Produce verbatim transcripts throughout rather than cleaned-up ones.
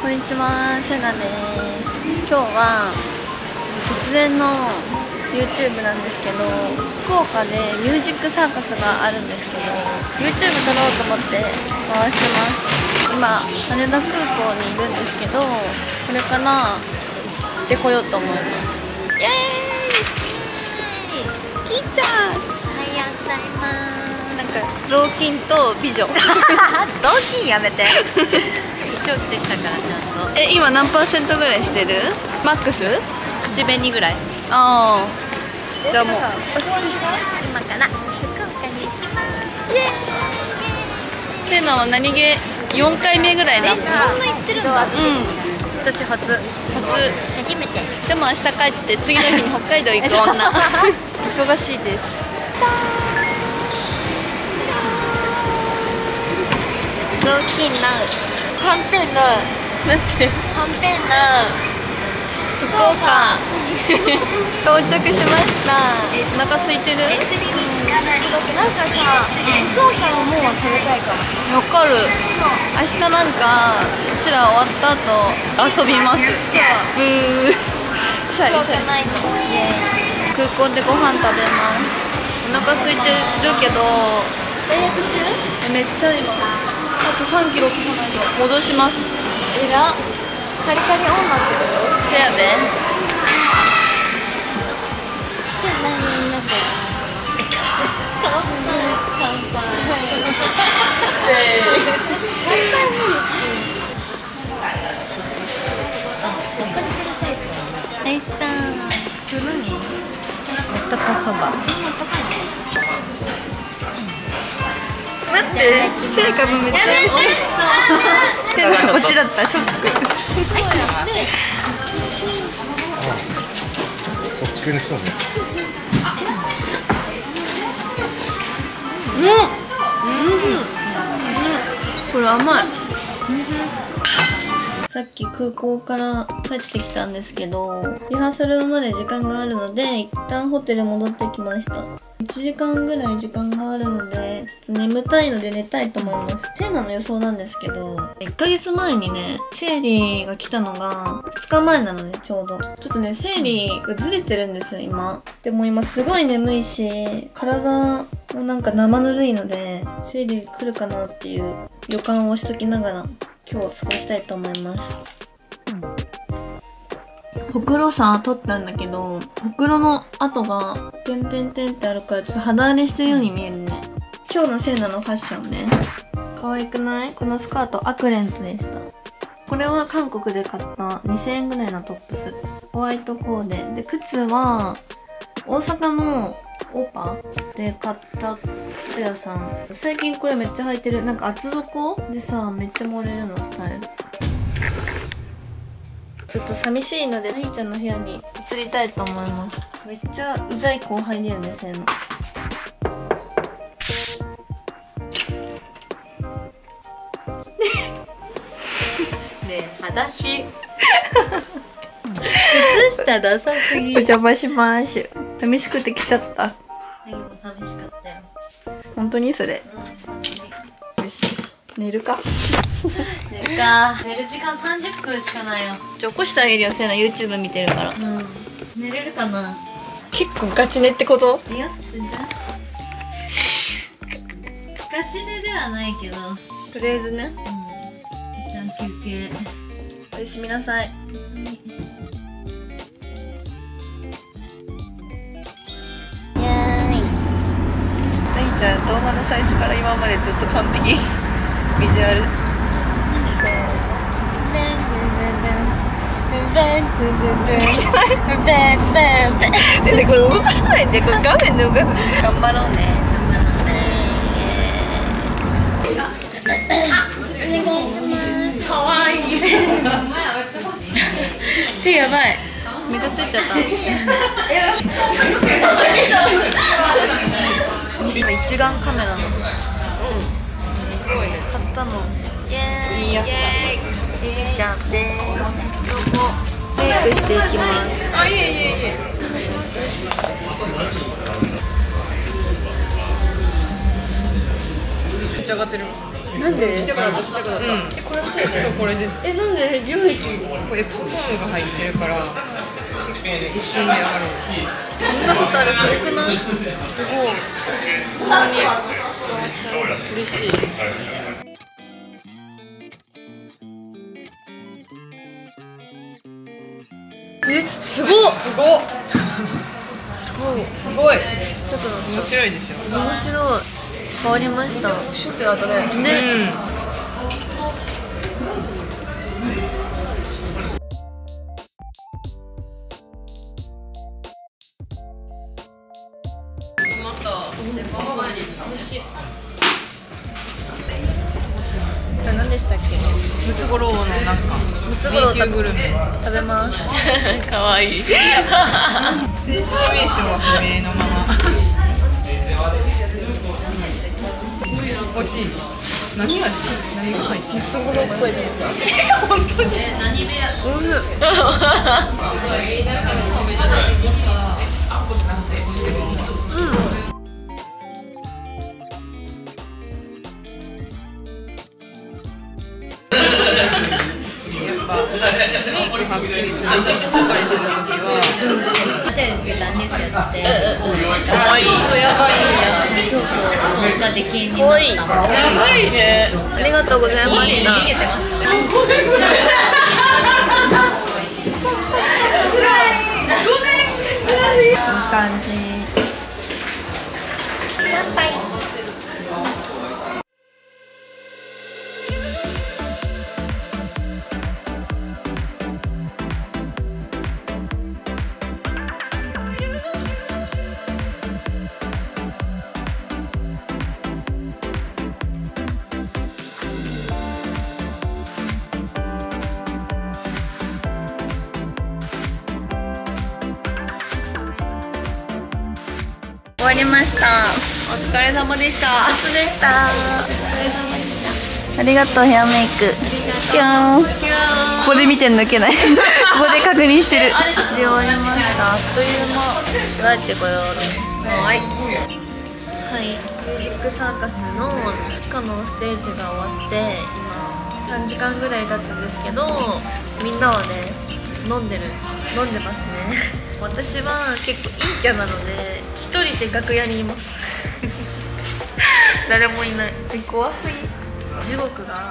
こんにちは、セナです。今日は突然の YouTube なんですけど、福岡でミュージックサーカスがあるんですけど、 YouTube 撮ろうと思って回してます。今羽田空港にいるんですけど、これから行ってこようと思います。イエーイ、きーちゃん、おはようございます。なんか雑巾と美女雑巾やめて化粧してきたからちゃんと。え、今何パーセントぐらいしてる？マックス？口紅ぐらい。ああ、じゃあもう今から福岡に行きます。イエーイ。セイナは何気よんかいめぐらいだ。え、そんな行ってるんだ。うん、私初初初めて。でも明日帰って次の日に北海道行く女忙しいです。じゃーん、雑巾なはんぺんな、なんてはんぺんな福岡到着しました。お腹空いてる？なんかさ、福岡のもんは食べたいかも。わかる。明日なんかうちら終わった後遊びます。ブーシャイシャイ。イエーイ。空港でご飯食べます。お腹空いてるけどダイエット中？めっちゃ今あとさんキロ消さないと戻します。えらっ、カリカリ女ってことせやで。はいさー、するにもったかそば。待って、セイカのめっちゃ美味しそう。手がこっちだった、ショック。 そっち系の人ね。 うん、うん、これ甘い。さっき空港から帰ってきたんですけど、リハーサルまで時間があるので一旦ホテル戻ってきました。いちじかんぐらい時間があるのでちょっと眠たいので寝たいと思います。セイナの予想なんですけど、いっかげつまえにね生理が来たのがふつかまえなのね、ちょうど。ちょっとね生理がずれてるんですよ今。でも今すごい眠いし体もなんか生ぬるいので生理来るかなっていう予感をしときながら今日過ごしたいと思います。ほくろさ取ったんだけど、ほくろの跡がてんてんてんってあるからちょっと肌荒れしてるように見えるね。今日のセイナのファッションね、可愛くない？このスカートアクレントでした。これは韓国で買ったにせんえんぐらいのトップス、ホワイトコーデで、靴は大阪のオーパで買った靴屋さん。最近これめっちゃ履いてる。なんか厚底でさめっちゃ盛れるのスタイル。ちょっと寂しいので、なぎちゃんの部屋に移りたいと思います。めっちゃうざい後輩だよね、せーの。ねえ、裸足靴下ダサすぎ。お邪魔します。寂しくて来ちゃった。なぎも寂しかったよ。本当にそれ？うん、よし、寝るか寝るか。寝る時間さんじゅっぷんしかないよ。じゃあ起こしてあげるよ、せいな YouTube 見てるから。うん、寝れるかな。結構ガチ寝ってこと？いや全然ガチ寝ではないけど、とりあえずね、うん、一旦休憩。おやすみなさい。おやすみ。なぎちゃん動画の最初から今までずっと完璧ビジュアル。でこれ動かさないで、これ画面で動かす。頑張ろうね。お願いします。かわいい。手やばい。めっちゃついちゃった。一眼カメラの。うん。すごいね。買ったの。イエーイ。いいやつだ。じゃあでどうもメイクしていきます。あ、いえいえいえ。めっちゃ上がってる。 なんで？ ちっちゃくなったちっちゃくなった。えこれですよね。 そうこれです。 えなんで溶液？ これエクソソームが入ってるから結構ね一瞬で上がるんです。 こんなことあるすごくない？すごい。ほんまに。嬉しい。えすごっ。 すごっ。 すごい。 すごい。 ちょっと面白いでしょ。 面白い。変わりました。 シュッてなったね。 ね。これ何でしたっけ？ ムツゴロウのなんかムツゴロウ B 級グルメ食べます。可愛い。正式名称は不明のまま。美味しい。何味？何が入ってる？ ムツゴロウっぽいね。 本当に。やっぱメイクはっきりするとき、しっかりするときは可愛い。やばいや。 ができんに可愛い。 なった。 やばいね。ありがとうございました。 逃げてます。 いい感じ。乾杯。終わりました。 お疲れ様でした。 お疲れ様でした。ありがとうヘアメイク。キャーン。ここで見て抜けない。ここで確認してる。一応終わりました。あっという間。帰ってこよう。はい。はい。ミュージックサーカスの中のステージが終わって今さんじかんぐらい経つんですけど、みんなはね飲んでる飲んでますね。私は結構陰キャなので一人で楽屋にいます。誰もいない。怖い。時刻が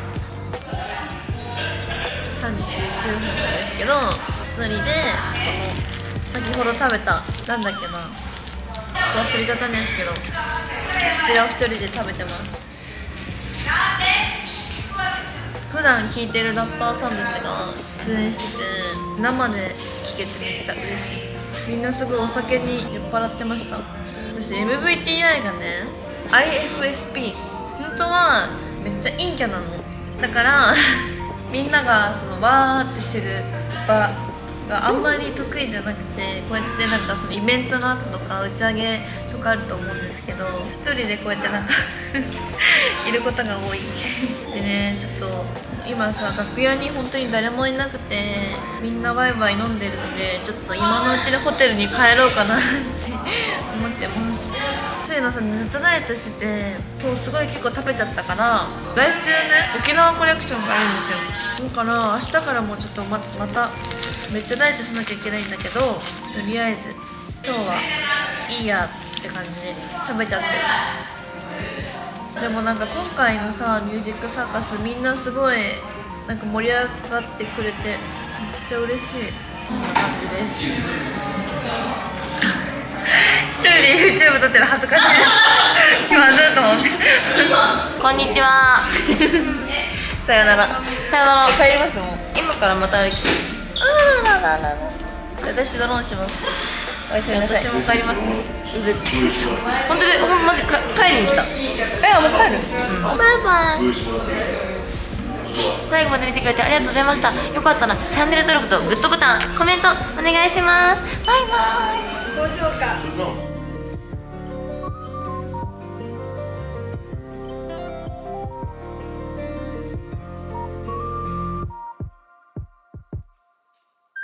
さんじきゅうふんなんですけど、一人でこの先ほど食べたなんだっけな、ちょっと忘れちゃったんですけど、こちらを一人で食べてます。普段聴いてるラッパーさんたちが出演してて生で聴けてめっちゃ嬉しい。みんなすごいお酒に酔っ払ってました。私 エムブイティーアイ がね アイエフエスピー 本当はめっちゃ陰キャなのだからみんながそのわーってしてる場があんまり得意じゃなくて、こうやってなんかそのイベントの後とか打ち上げとかあると思うんですけど、一人でこうやってなんかいることが多いでね、ちょっと今さ楽屋に本当に誰もいなくてみんなワイワイ飲んでるので、ちょっと今のうちでホテルに帰ろうかなって思ってます。そういうのさ、ずっとダイエットしてて今日すごい結構食べちゃったから、来週ね沖縄コレクションがあるんですよ。だから明日からもうちょっと ま, まためっちゃダイエットしなきゃいけないんだけど、とりあえず今日はいいやって感じで食べちゃってる。でもなんか今回のさミュージックサーカスみんなすごいなんか盛り上がってくれてめっちゃ嬉しい感じです。一人で YouTube 撮ってる恥ずかしい。気まずいと思ってこんにちはさよなら。さよなら。帰りますもん。今からまた歩きます。あらららら。私ドローンします。おやすみなさい。私も帰ります。本当に、ほんまマジか帰りに来た。え、もう帰る。うん、バイバイ。最後まで見てくれてありがとうございました。よかったらチャンネル登録とグッドボタン、コメントお願いします。バイバイ。